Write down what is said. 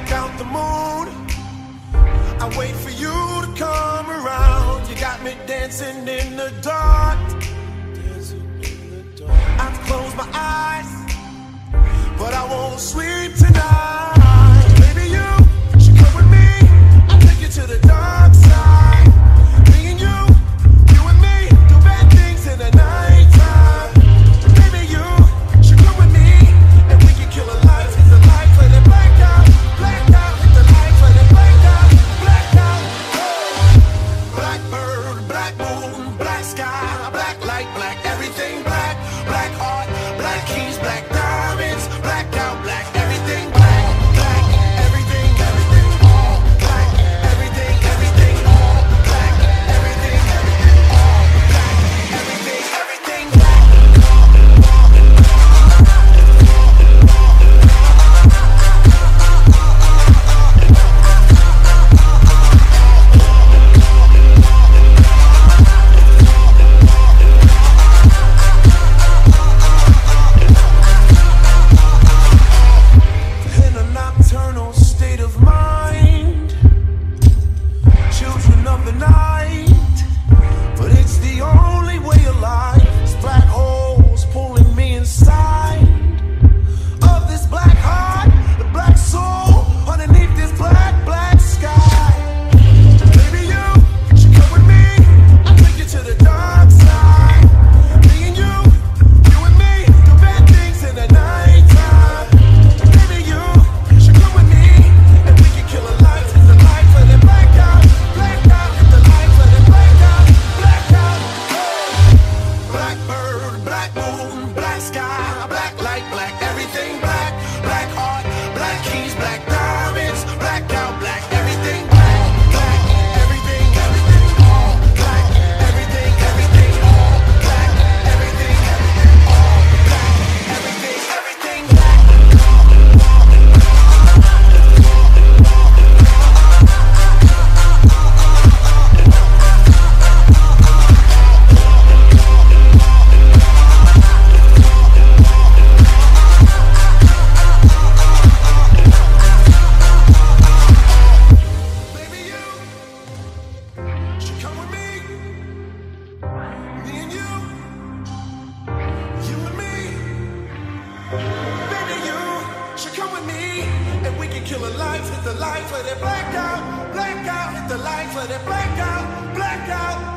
black out the moon. I wait for you to come around. You got me dancing in the dark. I close my eyes, but I won't sleep tonight. Baby, you should come with me. I'll take you to the dark side. Me and you and me, do bad things in the nighttime. Baby, you should come with me, and we can kill a life, hit the light, let it black out, hit the light, let it black out. Blackbird, black moon, black sky, black light, black everything, black, black heart, black keys, black diamonds, black out, black everything, black, black everything, everything, all black, everything, everything, all black, everything, everything, all black, everything, everything, black. Kill a life, hit the lights, let it black out, hit the lights, let it black out, black out.